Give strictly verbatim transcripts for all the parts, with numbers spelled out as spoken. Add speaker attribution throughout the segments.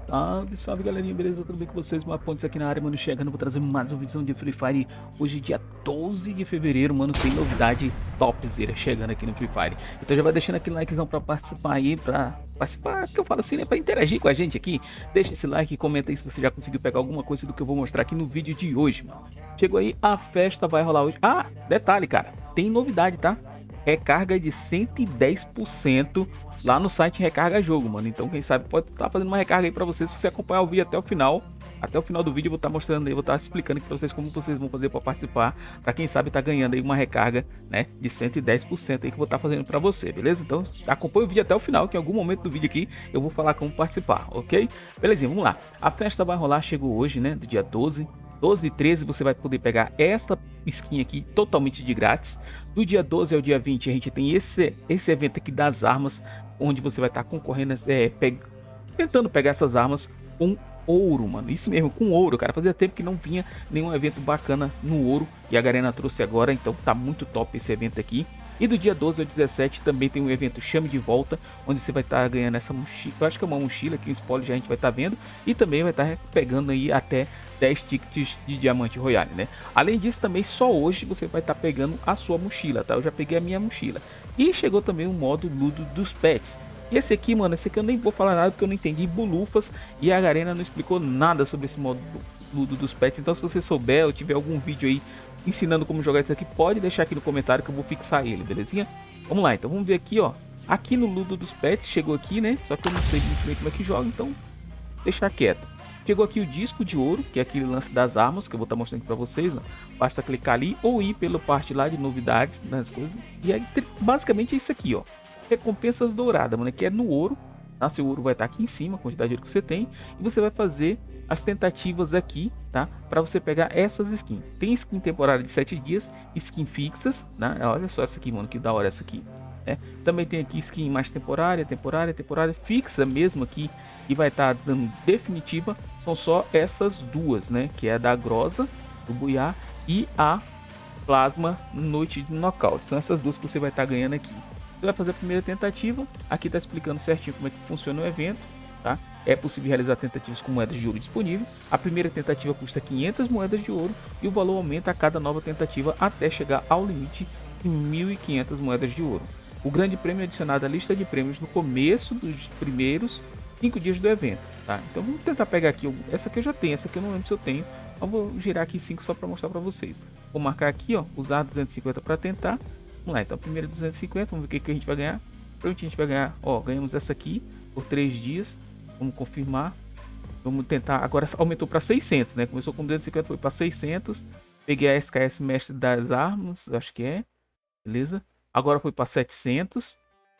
Speaker 1: Salve, salve galerinha, beleza? Tudo bem com vocês? Mapontes aqui na área, mano, chegando, vou trazer mais uma visão de Free Fire. Hoje, dia doze de fevereiro, mano, tem novidade topzera chegando aqui no Free Fire. Então já vai deixando aquele likezão pra participar aí, pra participar, que eu falo assim, né, pra interagir com a gente aqui. Deixa esse like e comenta aí se você já conseguiu pegar alguma coisa do que eu vou mostrar aqui no vídeo de hoje, mano. Chegou aí, a festa vai rolar hoje. Ah, detalhe, cara, tem novidade, tá? Recarga de cento e dez por cento lá no site Recarga Jogo, mano. Então quem sabe pode estar fazendo uma recarga aí pra vocês, se você acompanhar o vídeo até o final. Até o final do vídeo eu vou estar mostrando aí, vou estar explicando aqui pra vocês como vocês vão fazer para participar, pra quem sabe tá ganhando aí uma recarga, né, de cento e dez por cento aí que eu vou estar fazendo pra você, beleza? Então acompanha o vídeo até o final, que em algum momento do vídeo aqui eu vou falar como participar, ok? Belezinha, vamos lá. A festa vai rolar, chegou hoje, né, do dia doze. doze e treze você vai poder pegar essa skin aqui totalmente de grátis. Do dia doze ao dia vinte a gente tem esse, esse evento aqui das armas, onde você vai estar concorrendo, é, pe... tentando pegar essas armas com ouro, mano. Isso mesmo, com ouro, cara. Fazia tempo que não vinha nenhum evento bacana no ouro e a Garena trouxe agora, então tá muito top esse evento aqui. E do dia doze ao dezessete também tem um evento Chame de Volta, onde você vai estar ganhando essa mochila, eu acho que é uma mochila que o spoiler já a gente vai estar vendo, e também vai estar pegando aí até dez tickets de Diamante Royale, né? Além disso, também só hoje você vai estar pegando a sua mochila, tá? Eu já peguei a minha mochila. E chegou também o modo Ludo dos Pets. E esse aqui, mano, esse aqui eu nem vou falar nada porque eu não entendi bolufas e a Garena não explicou nada sobre esse modo Ludo dos Pets. Então se você souber ou tiver algum vídeo aí ensinando como jogar isso aqui, pode deixar aqui no comentário que eu vou fixar ele, belezinha? Vamos lá, então vamos ver aqui, ó. Aqui no Ludo dos Pets, chegou aqui, né? Só que eu não sei muito bem como é que joga, então deixar quieto. Chegou aqui o disco de ouro, que é aquele lance das armas, que eu vou estar mostrando aqui pra vocês, ó. Basta clicar ali ou ir pela parte lá de novidades, das coisas. E aí, basicamente é isso aqui, ó. Recompensas douradas, mano, que é no ouro. Tá? Seu ouro vai estar aqui em cima, a quantidade de ouro que você tem. E você vai fazer as tentativas aqui, tá? Para você pegar essas skins. Tem skin temporária de sete dias, skin fixas, né? Olha só essa aqui, mano, que da hora essa aqui. Né? Também tem aqui skin mais temporária, temporária, temporária, fixa mesmo aqui. E vai estar dando definitiva. São só essas duas, né? Que é a da Grosa, do Buiá, e a Plasma Noite de Nocaute. São essas duas que você vai estar ganhando aqui. Você vai fazer a primeira tentativa. Aqui está explicando certinho como é que funciona o evento, tá? É possível realizar tentativas com moedas de ouro disponíveis. A primeira tentativa custa quinhentas moedas de ouro e o valor aumenta a cada nova tentativa até chegar ao limite de mil e quinhentas moedas de ouro. O grande prêmio é adicionado à lista de prêmios no começo dos primeiros cinco dias do evento, tá? Então vamos tentar pegar aqui. Essa aqui eu já tenho, essa aqui eu não lembro se eu tenho. Então vou girar aqui cinco só para mostrar para vocês. Vou marcar aqui, ó, usar duzentos e cinquenta para tentar. Vamos lá, então primeiro duzentos e cinquenta, vamos ver o que, que a gente vai ganhar. Provavelmente a gente vai ganhar, ó, ganhamos essa aqui por três dias. Vamos confirmar. Vamos tentar, agora aumentou para seiscentos, né? Começou com duzentos e cinquenta, foi para seiscentos. Peguei a S K S Mestre das Armas, acho que é. Beleza? Agora foi para setecentos.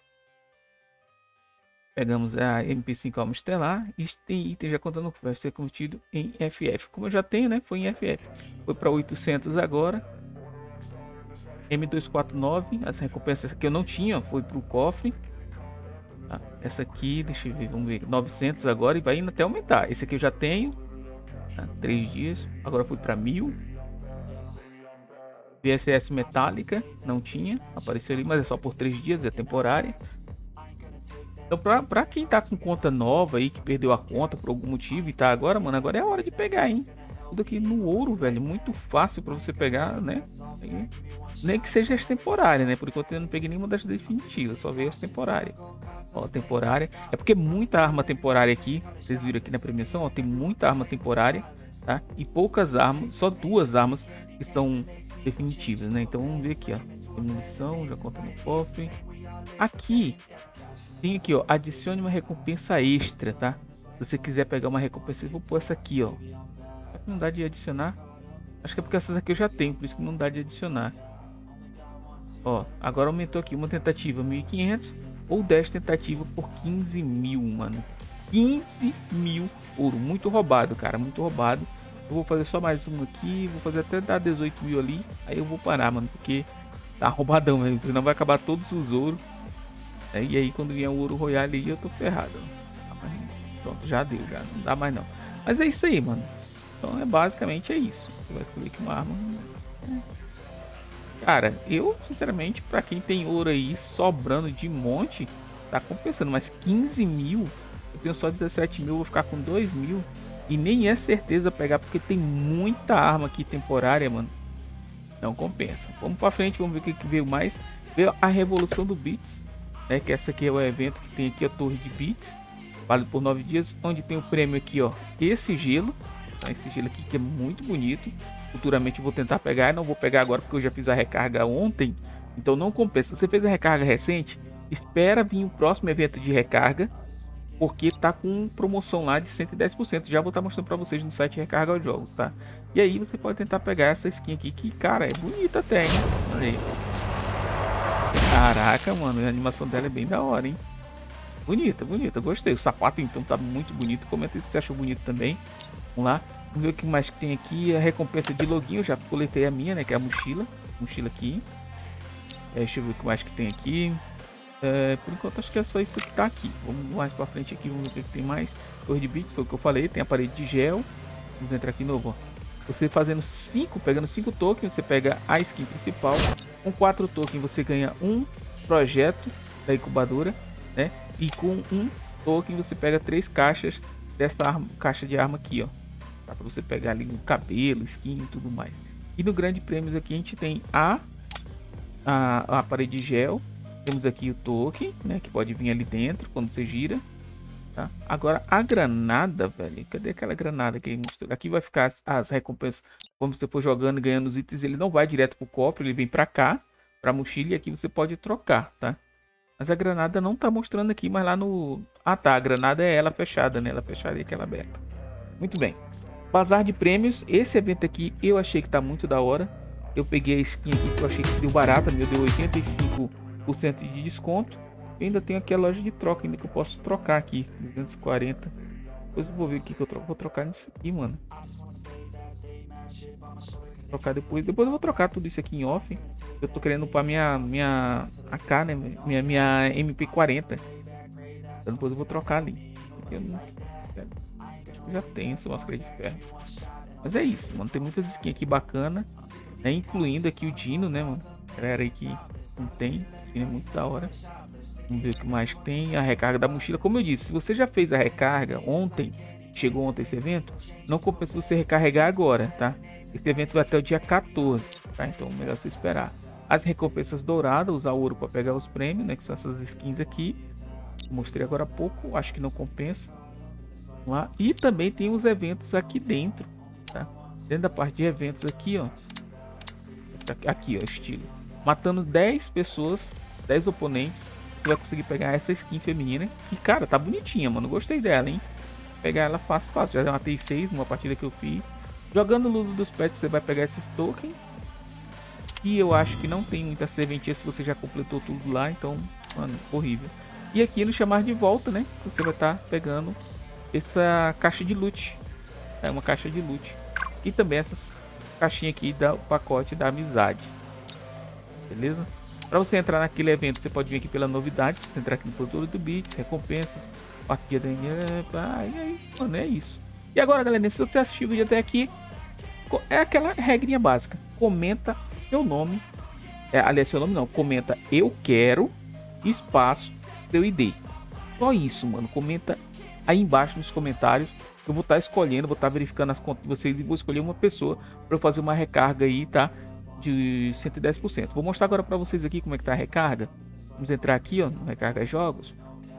Speaker 1: Pegamos a M P cinco Alma Estelar. E tem item já contando que vai ser convertido em F F. Como eu já tenho, né? Foi em F F. Foi para oitocentos agora. M duzentos e quarenta e nove, as recompensas que eu não tinha, foi pro cofre. Tá? Essa aqui, deixa eu ver, vamos ver, novecentos agora e vai indo até aumentar. Esse aqui eu já tenho, tá? três dias, agora foi para mil. V S S metálica, não tinha, apareceu ali, mas é só por três dias, é temporária. Então pra, pra quem tá com conta nova aí, que perdeu a conta por algum motivo e tá agora, mano, agora é a hora de pegar, hein? Tudo aqui no ouro, velho, muito fácil para você pegar, né? E nem que seja as temporárias, né? Por enquanto eu não peguei nenhuma das definitivas, só veio as temporárias. Ó, temporária. É porque muita arma temporária aqui, vocês viram aqui na premiação, ó, tem muita arma temporária, tá? E poucas armas, só duas armas que são definitivas, né? Então vamos ver aqui, ó. Tem munição, já conta no cofre. Aqui, tem aqui, ó, adicione uma recompensa extra, tá? Se você quiser pegar uma recompensa, eu vou pôr essa aqui, ó. Não dá de adicionar. Acho que é porque essas aqui eu já tenho, por isso que não dá de adicionar. Ó, agora aumentou aqui uma tentativa mil e quinhentos ou dez tentativas por quinze mil, mano. quinze mil ouro, muito roubado, cara, muito roubado. Eu vou fazer só mais uma aqui, vou fazer até dar dezoito mil ali, aí eu vou parar, mano, porque tá roubadão, velho, senão vai acabar todos os ouros. É, e aí quando vier o ouro royale aí eu tô ferrado. Pronto, já deu, já não dá mais não. Mas é isso aí, mano. Então é basicamente é isso. Você vai escolher aqui uma arma. Cara, eu sinceramente, pra quem tem ouro aí sobrando de monte, tá compensando. Mas quinze mil Eu tenho só dezessete mil, vou ficar com dois mil. E nem é certeza pegar, porque tem muita arma aqui temporária, mano. Não compensa. Vamos pra frente, vamos ver o que, que veio mais. Veio a Revolução do Bits, né? Que essa aqui é o evento que tem aqui a Torre de Bits. Vale por nove dias, onde tem o prêmio aqui, ó. Esse gelo. Tá? Esse gelo aqui que é muito bonito. Futuramente eu vou tentar pegar. Não vou pegar agora porque eu já fiz a recarga ontem. Então não compensa. Você fez a recarga recente? Espera vir o próximo evento de recarga, porque tá com promoção lá de cento e dez por cento. Já vou estar mostrando para vocês no site Recarga aos Jogos, tá? E aí você pode tentar pegar essa skin aqui, que, cara, é bonita até, hein? Olha aí. Caraca, mano, a animação dela é bem da hora, hein? Bonita, bonita, gostei. O sapato, então, tá muito bonito. Comenta se você achou bonito também. Vamos lá. Vamos ver o que mais que tem aqui. A recompensa de login, eu já coletei a minha, né? Que é a mochila. Essa mochila aqui. É, deixa eu ver o que mais que tem aqui. É, por enquanto acho que é só isso que tá aqui. Vamos mais pra frente aqui, vamos ver o que, que tem mais. Torre de bits, foi o que eu falei, tem a parede de gel. Vamos entrar aqui de novo, ó. Você fazendo cinco, pegando cinco tokens, você pega a skin principal. Com quatro tokens você ganha um projeto da incubadora, né? E com um token você pega três caixas dessa arma, caixa de arma aqui, ó. Dá pra você pegar ali no cabelo, skin e tudo mais. E no grande prêmios aqui a gente tem a, a, a parede de gel. Temos aqui o token, né, que pode vir ali dentro quando você gira, tá? Agora a granada, velho, cadê aquela granada que mostrou? Aqui vai ficar as, as recompensas, quando você for jogando e ganhando os itens, ele não vai direto pro cofre, ele vem pra cá, pra mochila, e aqui você pode trocar, tá? Mas a granada não tá mostrando aqui, mas lá no... Ah tá, a granada é ela fechada, né, ela fechada e aquela aberta. Muito bem. Bazar de prêmios, esse evento aqui eu achei que tá muito da hora. Eu peguei a skin aqui que eu achei que deu barata, meu, deu oitenta e cinco por cento de desconto. Eu ainda tenho aqui a loja de troca ainda que eu posso trocar aqui, duzentos e quarenta. Depois eu vou ver o que que eu troco. Vou trocar nisso aqui, mano. Vou trocar depois. Depois eu vou trocar tudo isso aqui em off. Eu tô querendo upar minha minha A K, né? Minha minha M P quarenta. Então depois eu vou trocar ali. Eu não... Acho que eu já tenho essa máscara de ferro. Mas é isso, mano. Tem muitas skins aqui bacana, né? Incluindo aqui o Dino, né, mano? Galera aí que não tem, é muito da hora. Vamos ver o que mais tem. A recarga da mochila, como eu disse, se você já fez a recarga ontem, chegou ontem esse evento, não compensa você recarregar agora, tá? Esse evento vai até o dia quatorze, tá? Então melhor você esperar. As recompensas douradas, usar ouro para pegar os prêmios, né? Que são essas skins aqui. Mostrei agora há pouco, acho que não compensa. Vamos lá. E também tem os eventos aqui dentro, tá? Dentro da parte de eventos aqui, ó. Aqui, ó, estilo. Matando dez pessoas, dez oponentes, você vai conseguir pegar essa skin feminina. E cara, tá bonitinha, mano. Gostei dela, hein? Pegar ela fácil, fácil. Já matei seis numa partida que eu fiz. Jogando Ludo dos Pets, você vai pegar esses tokens. E eu acho que não tem muita serventia se você já completou tudo lá. Então, mano, horrível. E aqui no chamar de volta, né? Você vai estar tá pegando essa caixa de loot. É uma caixa de loot. E também essas caixinhas aqui do pacote da amizade. Beleza? Para você entrar naquele evento, você pode vir aqui pela novidade. Você entrar aqui no produtor do Bits, recompensas, partida da... Ah, e aí, mano, é isso. E agora, galera, se você assistiu o vídeo até aqui, é aquela regrinha básica. Comenta seu nome. É, aliás, seu nome não. Comenta eu quero, espaço, seu I D. Só isso, mano. Comenta aí embaixo nos comentários. Eu vou estar escolhendo, vou estar verificando as contas de vocês e vou escolher uma pessoa para eu fazer uma recarga aí, tá? De cento e dez por cento. Vou mostrar agora para vocês aqui como é que tá a recarga. Vamos entrar aqui, ó, no recarga jogos.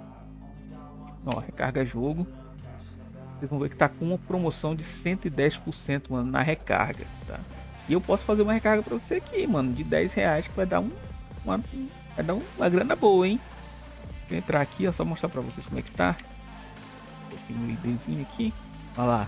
Speaker 1: Ó, recarga jogo. Vocês vão ver que tá com uma promoção de cento e dez por cento, mano, na recarga, tá? E eu posso fazer uma recarga para você aqui, mano, de dez reais, que vai dar um, uma, vai dar uma grana boa, hein? Vou entrar aqui, ó, só mostrar para vocês como é que tá. Tem um IDzinho aqui, olha lá.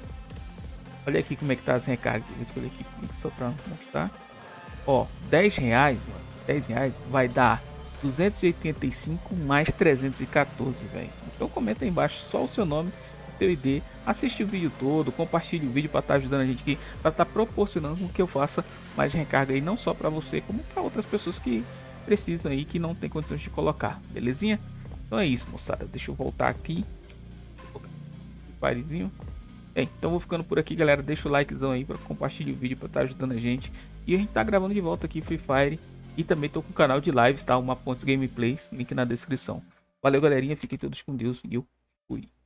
Speaker 1: Olha aqui como é que tá as recargas. Vou escolher aqui só para mostrar. Ó, dez reais, mano, dez reais vai dar duzentos e oitenta e cinco mais trezentos e quatorze, velho. Então comenta aí embaixo só o seu nome, seu I D, assiste o vídeo todo, compartilhe o vídeo para estar ajudando a gente aqui, para estar proporcionando com que eu faça mais recarga aí, não só para você, como para outras pessoas que precisam aí, que não tem condições de colocar, belezinha? Então é isso, moçada. Deixa eu voltar aqui. Parezinho. É, então vou ficando por aqui, galera. Deixa o likezão aí para compartilhar o vídeo, para estar ajudando a gente. E a gente tá gravando de volta aqui Free Fire. E também tô com o canal de lives, tá? Uma Pontes Gameplays, link na descrição. Valeu, galerinha. Fiquem todos com Deus. Viu? Fui.